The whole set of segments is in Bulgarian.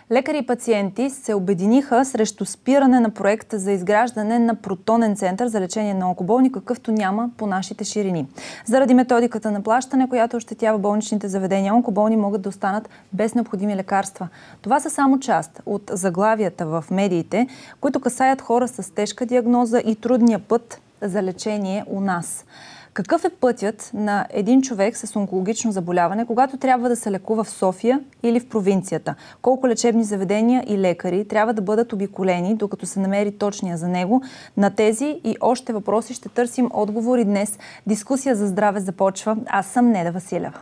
Лекари и пациенти се обединиха срещу спиране на проекта за изграждане на протонен център за лечение на онкоболни, какъвто няма по нашите ширини. Заради методиката на плащане, която ощетява болничните заведения, онкоболни могат да останат без необходими лекарства. Това са само част от заглавията в медиите, които касаят хора с тежка диагноза и трудния път за лечение у нас. Какъв е пътят на един човек с онкологично заболяване, когато трябва да се лекува в София или в провинцията? Колко лечебни заведения и лекари трябва да бъдат обиколени, докато се намери точния за него? На тези и още въпроси ще търсим отговори днес. Дискусия за здраве започва. Аз съм Неда Василева.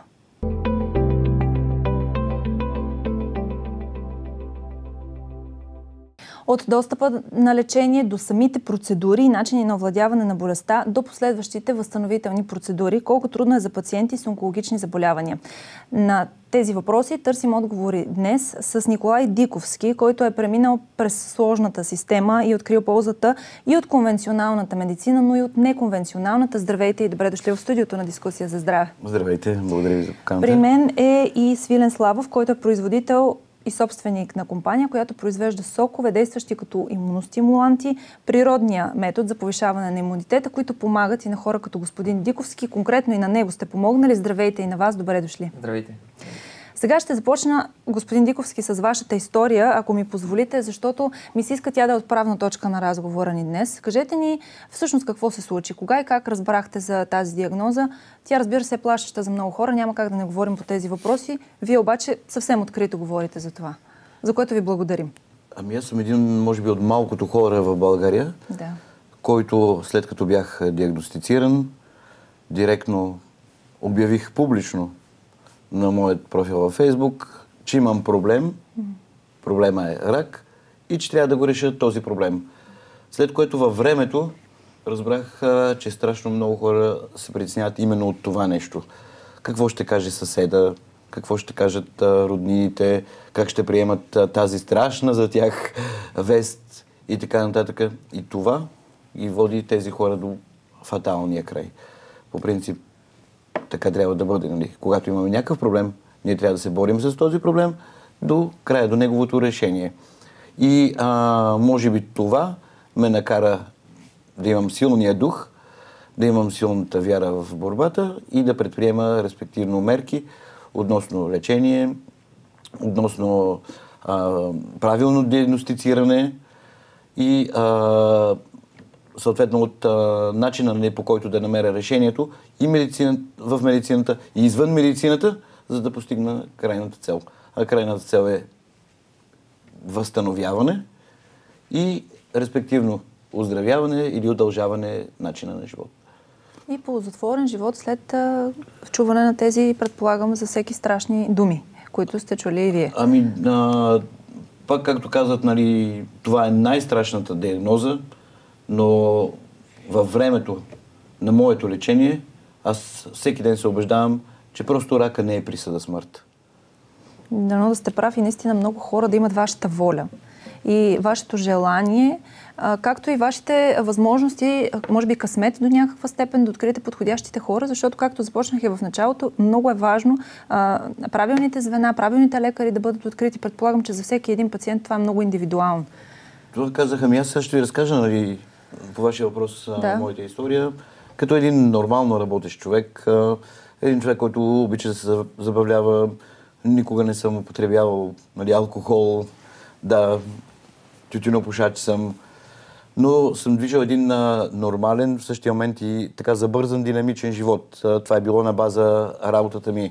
От достъпа на лечение до самите процедури и начини на овладяване на болестта до последващите възстановителни процедури, колко трудно е за пациенти с онкологични заболявания. На тези въпроси търсим отговори днес с Николай Диковски, който е преминал през сложната система и открил ползата и от конвенционалната медицина, но и от неконвенционалната. Здравейте и добре дошли в студиото на Дискусия за здраве. Здравейте, благодаря ви за поканата. При мен е и Свилен Славов, който е производител и собственик на компания, която произвежда сокове, действащи като имуностимуланти, природния метод за повишаване на имунитета, които помагат и на хора като господин Диковски. Конкретно и на него сте помогнали. Здравейте и на вас. Добре дошли. Здравейте. Сега ще започна, господин Диковски, с вашата история, ако ми позволите, защото ми се иска тя да е отправна точка на разговора ни днес. Кажете ни всъщност какво се случи, кога и как разбрахте за тази диагноза. Тя, разбира се, е плашеща за много хора, няма как да не говорим по тези въпроси. Вие обаче съвсем открито говорите за това, за което ви благодарим. Ами аз съм един, може би, от малкото хора в България, който след като бях диагностициран, директно обявих публично на моят профил във Фейсбук, че имам проблем, проблема е рак и че трябва да го реша този проблем. След което във времето разбрах, че страшно много хора се притесняват именно от това нещо. Какво ще каже съседа, какво ще кажат роднините, как ще приемат тази страшна за тях вест и така нататък. И това ги води тези хора до фаталния край. По принцип, така трябва да бъде. Нали? Когато имаме някакъв проблем, ние трябва да се борим с този проблем до края, до неговото решение. И може би това ме накара да имам силния дух, да имам силната вяра в борбата и да предприема респективно мерки относно лечение, относно правилно диагностициране и съответно от начина, по който да намеря решението и в медицината, и извън медицината, за да постигна крайната цел. А крайната цел е възстановяване и респективно оздравяване или удължаване начина на живот. И ползотворен живот след чуване на тези, предполагам, за всеки страшни думи, които сте чули и вие. Ами, пак както казват, нали, това е най-страшната диагноза, но във времето на моето лечение аз всеки ден се убеждавам, че просто рака не е присъда смърт. Дано да сте прав и наистина много хора да имат вашата воля и вашето желание, както и вашите възможности, може би късмет до някаква степен да откриете подходящите хора, защото, както започнах и в началото, много е важно правилните звена, правилните лекари да бъдат открити. Предполагам, че за всеки един пациент това е много индивидуално. Това казаха ми. Аз също ви разкажа, нали, по вашия въпрос, моята история. Като един нормално работещ човек, един човек, който обича да се забавлява, никога не съм употребявал, нали, алкохол, тютюнопушач съм, но съм движил един нормален, в същия момент и така забързан, динамичен живот. Това е било на база работата ми.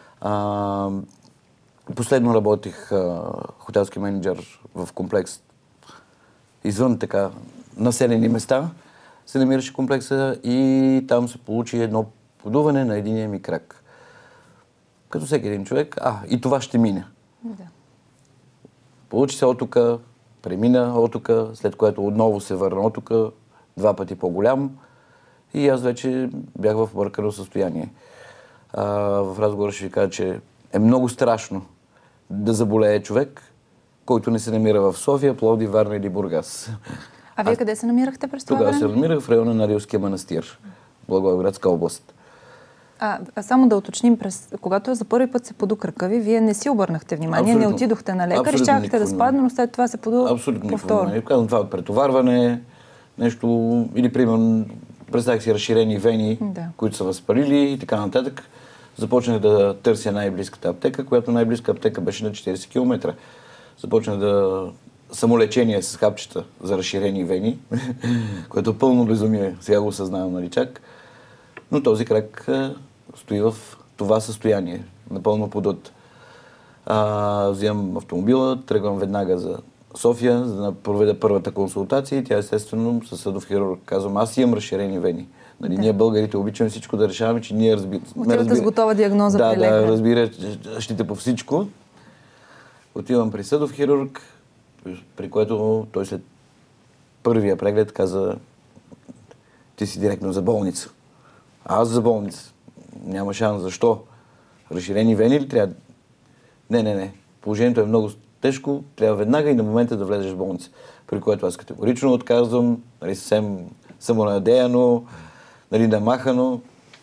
Последно работих хотелски менеджер в комплекс извън така населени места, се намираше комплекса и там се получи едно подуване на единия ми крак. Като всеки един човек, и това ще мине. Да. Получи се отука, премина отука, след което отново се върна отука, 2 пъти по-голям и аз вече бях в объркано състояние. В разговора ще ви кажа, че е много страшно да заболее човек, който не се намира в София, Пловдив, Варна или Бургас. А вие къде се намирахте през това време? Тогава се намирах в района на Рилския манастир, Благоевградска област. Само да уточним, когато за първи път се поду кръка ви, вие не си обърнахте внимание, не отидохте на лекар, изчакахте да спадне, но след това се поду повторно. Казвам, това е претоварване, нещо, или примерно, представях си разширени вени, които са възпалили и така нататък. Започнах да търся най-близката аптека, която най-близка аптека беше на 40 км. Започнах да самолечение с хапчета за разширени вени, което е пълно безумие, сега го осъзнавам, нали чак. Но този крак стои в това състояние, напълно подут. Взимам автомобила, тръгвам веднага за София, за да проведа първата консултация и тя естествено със съдов хирург казвам, аз имам разширени вени. Нали, ние българите обичаме всичко да решаваме, че ние Отивате с готова диагноза при лекар. Да, разбиращите по всичко. Отивам при съдов хирург, при което той след първия преглед каза, ти си директно за болница. Аз за болница. Няма шанс. Защо? Разширени вени ли трябва? Не. Положението е много тежко. Трябва веднага и на момента да влезеш в болница. При което аз категорично отказвам, нали, съвсем самонадеяно, нали, намахано.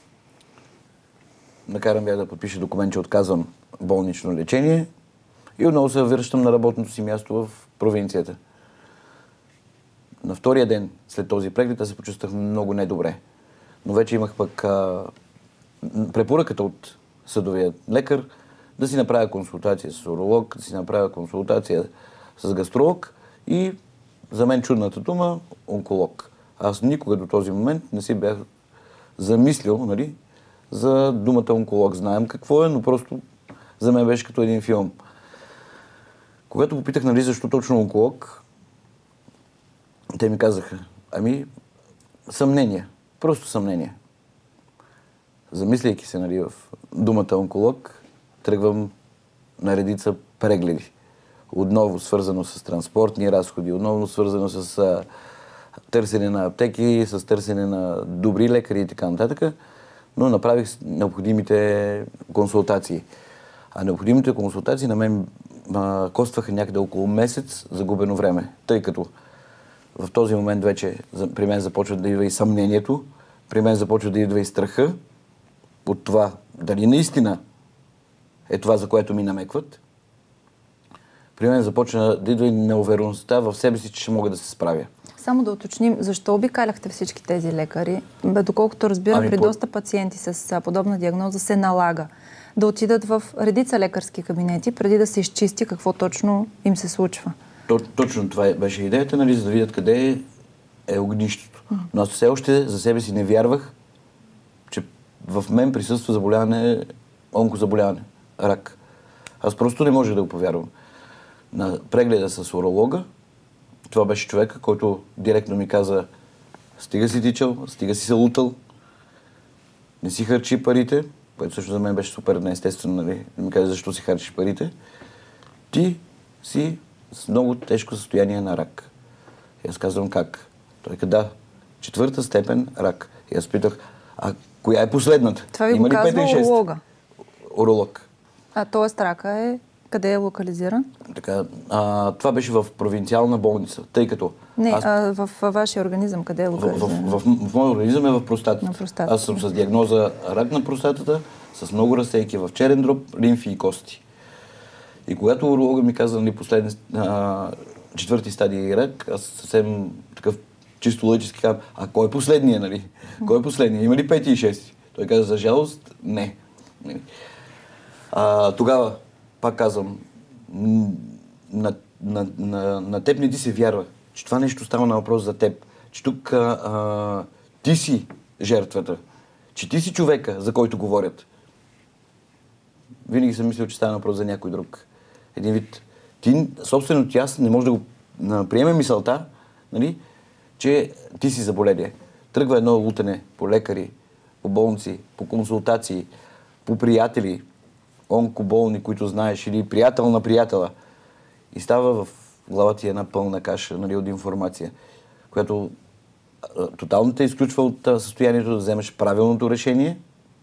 Накарам я да подпиша документ, че отказвам болнично лечение и отново се връщам на работното си място в провинцията. На втория ден след този преглед аз се почувствах много недобре. Но вече имах пък препоръката от съдовия лекар да си направя консултация с уролог, да си направя консултация с гастролог и за мен чудната дума онколог. Аз никога до този момент не си бях замислил, нали, за думата онколог. Знаем какво е, но просто за мен беше като един филм. Когато попитах, нали, защо точно онколог, те ми казаха, съмнение. Просто съмнение. Замисляйки се, нали, в думата онколог, тръгвам на редица прегледи. Отново свързано с транспортни разходи, отново свързано с търсене на аптеки, с търсене на добри лекари и така нататък, но направих необходимите консултации. А необходимите консултации на мен костваха някъде около месец загубено време, тъй като в този момент вече при мен започва да идва и съмнението, при мен започва да идва и страха от това дали наистина е това, за което ми намекват. При мен започна да идва и неувереността в себе си, че ще мога да се справя. Само да уточним, защо обикаляхте всички тези лекари? Доколкото разбирам, при доста пациенти с подобна диагноза се налага да отидат в редица лекарски кабинети, преди да се изчисти какво точно им се случва. Точно това беше идеята, нали, за да видят къде е огнището. Но аз все още за себе си не вярвах, че в мен присъства заболяване, онкозаболяване, рак. Аз просто не можех да го повярвам. На прегледа с уролога, това беше човека, който директно ми каза, стига си тичал, стига си се лутал, не си харчи парите, което също за мен беше супер неестествено, нали, да ми каза защо си харчиш парите, ти си с много тежко състояние на рак. И аз казвам как? Той каза, да, 4-та степен рак. И аз питах, коя е последната? Това ви го казва уролога? Уролог. Тоест рака е... Къде е локализиран? Така, това беше в провинциална болница, тъй като... в вашия организъм къде е локализиран? В моя организъм е в простатата. Аз съм с диагноза рак на простатата, с много разсейки в черен дроб, лимфи и кости. И когато уролога ми каза, нали, последен 4-ти стадий рак, аз съвсем такъв чисто логически казвам, кой е последния, нали? Кой е последния? Има ли 5 и 6? Той каза, за жалост, не. Тогава, пак казвам, на теб не ти се вярва, че това нещо става на въпрос за теб. Че тук ти си жертвата. Че ти си човека, за който говорят. Винаги съм мислил, че става на въпрос за някой друг. Един вид. Собствено ти аз не може да го приеме мисълта, нали, че ти си заболелия. Тръгва едно лутане по лекари, по болници, по консултации, по приятели, онкоболни, които знаеш, или приятел на приятела. И става в главата ти една пълна каша, нали, от информация, която тотално те изключва от състоянието да вземеш правилното решение,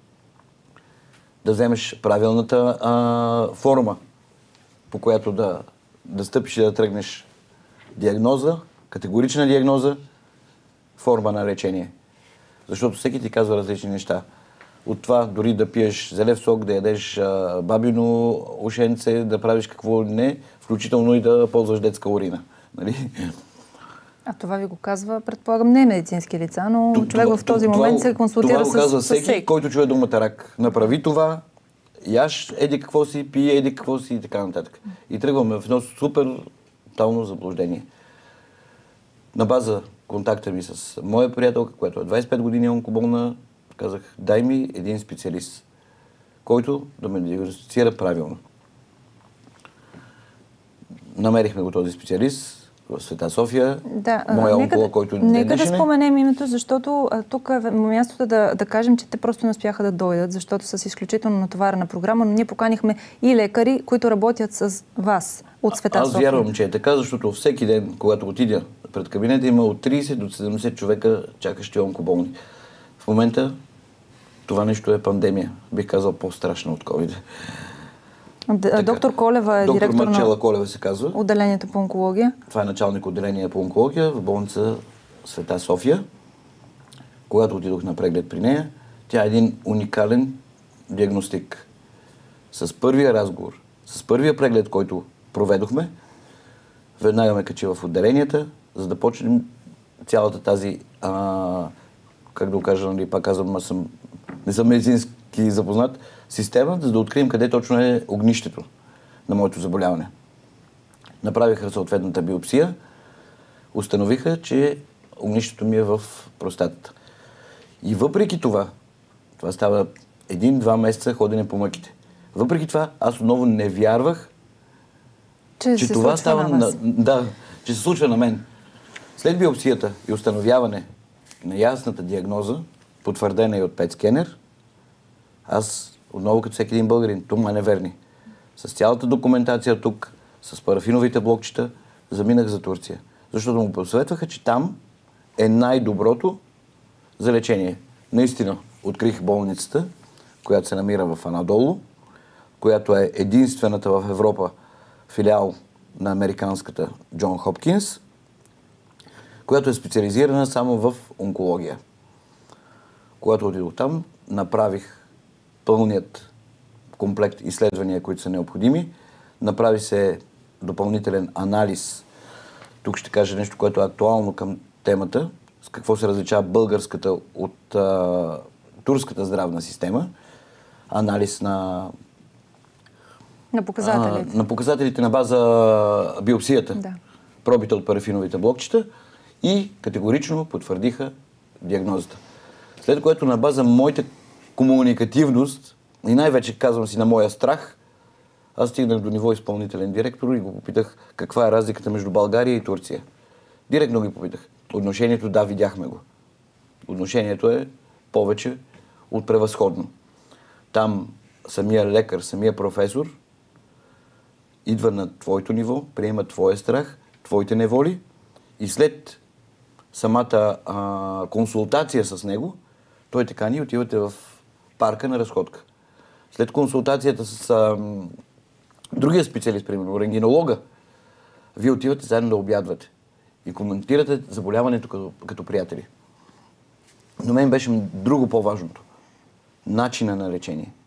да вземеш правилната форма, по която да стъпиш и да тръгнеш диагноза, категорична диагноза, форма на лечение. Защото всеки ти казва различни неща. от това дори да пиеш зелев сок, да ядеш бабино ушенце, да правиш какво не, включително и да ползваш детска урина. Нали? А това ви го казва, предполагам, не медицински лица, но човек в този момент се консултира с всеки. Това го казва всеки, който чуе думата рак. Направи това, яш еди какво си, пие еди какво си и така нататък. И тръгваме в едно супер тотално заблуждение. На база контакта ми с моя приятелка, която е 25 години онкоболна, казах, дай ми един специалист, който да ме диагностицира правилно. Намерихме го този специалист в Света София, моя онколог, който нека да споменем името, защото тук е мястото да кажем, че те просто не успяха да дойдат, защото с изключително натоварена програма, но ние поканихме и лекари, които работят с вас от Света София. Аз вярвам, че е така, защото всеки ден, когато отидя пред кабинета, има от 30 до 70 човека чакащи онкоболни. В момента това нещо е пандемия. Бих казал по-страшна от COVID. Доктор Колева е директор Доктор Марчела Колева се казва. Отделението по онкология. Това е началник отделение по онкология в болница Света София. Когато отидох на преглед при нея, тя е един уникален диагностик. С първия разговор, с първия преглед, който проведохме, веднага ме качи в отделенията, за да почнем цялата тази, как да го кажа, нали, пак казвам, не съм медицински запознат, система, за да открием къде точно е огнището на моето заболяване. Направиха съответната биопсия, установиха, че огнището ми е в простатата. И въпреки това става 1-2 месеца ходене по мъките. Въпреки това, аз отново не вярвах, че това става че се случва на мен. След биопсията и установяване на ясната диагноза, потвърдена и от ПЕТ скенер, аз отново като всеки един българин, тук не верни, с цялата документация тук, с парафиновите блокчета, заминах за Турция. Защото му посъветваха, че там е най-доброто за лечение. Наистина, открих болницата, която се намира в Анадолу, която е единствената в Европа филиал на американската Джон Хопкинс, която е специализирана само в онкология. Когато отидох там, направих пълният комплект изследвания, които са необходими. Направи се допълнителен анализ. Тук ще кажа нещо, което е актуално към темата, с какво се различава българската от турската здравна система. Анализ на показателите. На показателите на база биопсията. Да. Пробите от парафиновите блокчета и категорично потвърдиха диагнозата. След което на база моята комуникативност и най-вече казвам си на моя страх, аз стигнах до ниво изпълнителен директор и го попитах каква е разликата между България и Турция. Директно ги попитах. Отношението, да, видяхме го. Отношението е повече от превъзходно. Там самия лекар, самия професор идва на твоето ниво, приема твоя страх, твоите неволи и след самата консултация с него, той те кани и отивате в парка на разходка. След консултацията с другия специалист, примерно, рентгенолога, вие отивате заедно да обядвате и коментирате заболяването като приятели. Но мен беше друго по-важното. Начина на лечение.